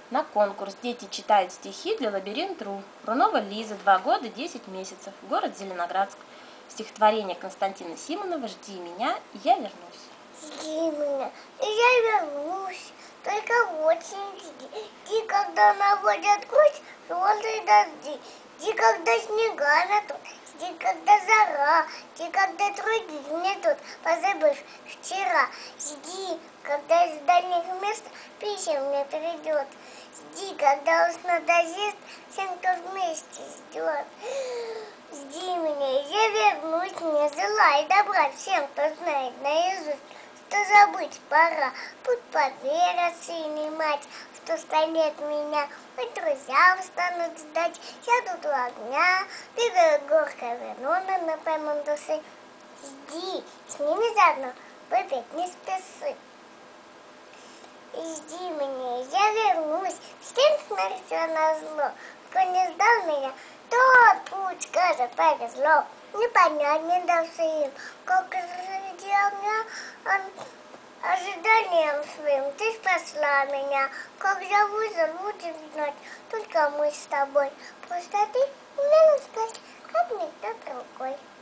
на конкурс «Дети читают стихи» для Лабиринт.ру. Рунова Лиза, 2 года, 10 месяцев, город Зеленоградск. Стихотворение Константина Симонова «Жди меня, и я вернусь». Жди меня, и я вернусь, только очень жди. Жди, когда наводят грусть желтые дожди. Жди, когда снега метут, жди, когда жара. Жди, когда других нетут, позабыв вчера. Жди, когда из дальних мест пища мне придет. Жди, когда уж надоест, всем, кто вместе ждет. Жди меня, я вернусь, не зла и добра всем, кто знает наизусть, что забыть пора. Пусть поверят сын и мать, что станет меня, хоть друзья станут ждать. Сядут у огня, бегают горка вернуна на пойман души. Жди, с ними заодно выпить не спеси. И жди меня, я вернусь, всем смертью назло. Кто не ждал меня, тот путь, скажет, повезло. Не понять, не дался им, как среди огня ожиданием своим ты спасла меня. Как зовут, лучше знать, только мы с тобой. Просто ты умела сказать, как никто другой.